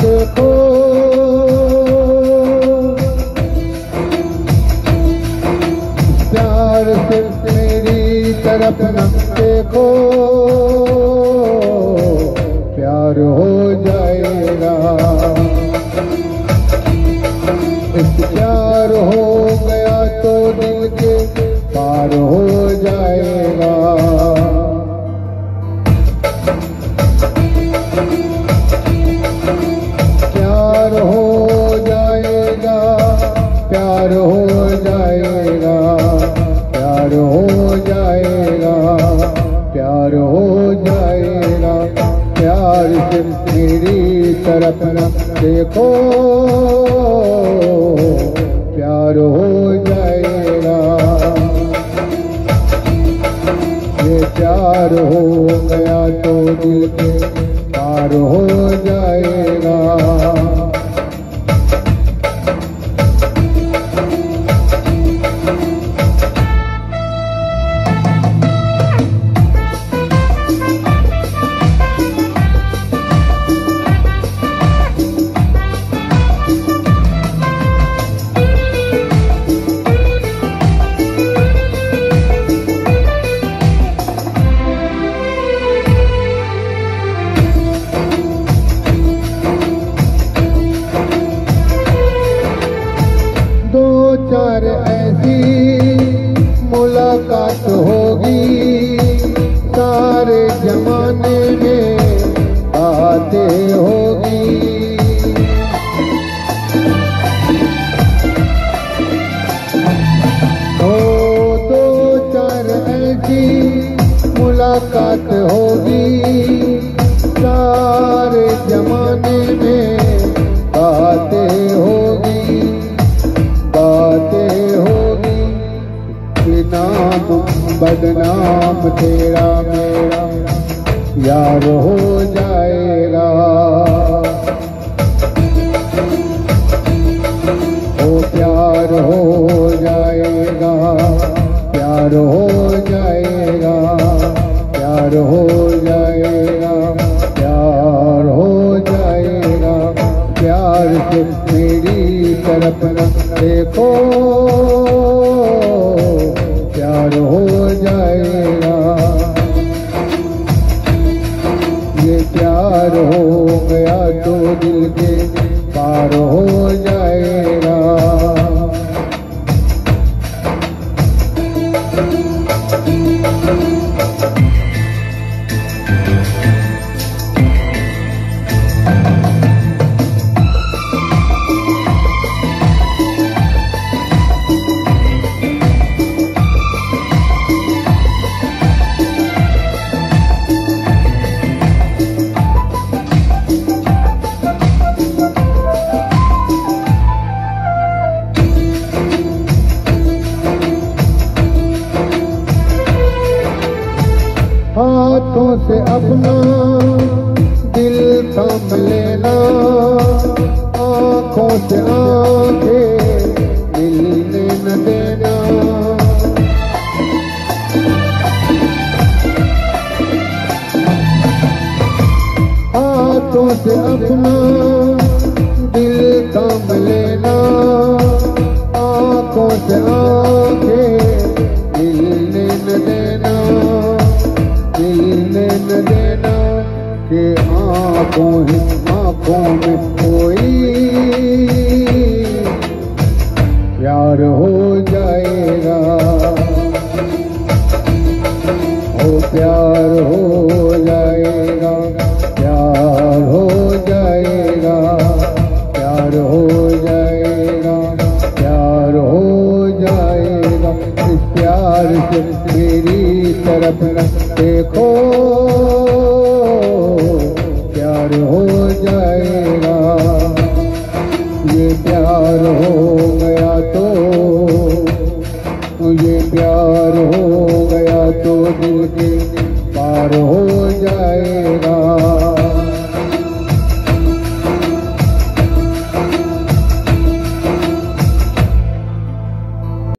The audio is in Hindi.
देखो, प्यार सिर्फ मेरी तरफ न देखो, प्यार हो जाएगा। इस प्यार हो गया तो दिल के पार हो जाएगा। प्यार हो जाएगा, प्यार हो जाएगा, प्यार हो जाएगा, प्यार हो जाएगा। प्यार सिर्फ मेरी तरफ न देखो, प्यार हो जाएगा। ये प्यार हो गया तो दिल के पार हो जाएगा। चार ऐसी मुलाकात होगी, सारे जमाने में बातें होगी। दो चार ऐसी मुलाकात होगी, सारे जमाने में बातें होगी, बातें होगी। नाम बदनाम तेरा मेरा यार हो जाएगा। ओ प्यार हो जाएगा, प्यार हो जाएगा, प्यार हो जाएगा, प्यार हो जाएगा। प्यार सिर्फ मेरी तरफ न देखो, प्यार हो जाएगा। ये प्यार हो गया तो दिल के पार हो जाएगा। हाथों से अपना दिल थाम लेना, आँखों से आँखें मिलने न देना। हाथों से अपना दिल थाम लेना, आँखों से आँखें मिलने न देना, मिलने न देना। कि आँखों में कोई प्यार हो जाएगा। ओ प्यार हो जाएगा, प्यार हो जाएगा, प्यार हो जाएगा, प्यार हो जाएगा। इस प्यार से मेरी तरफ न देखो, प्यार हो जाएगा। ये प्यार हो गया तो, ये प्यार हो गया तो दिल के पार हो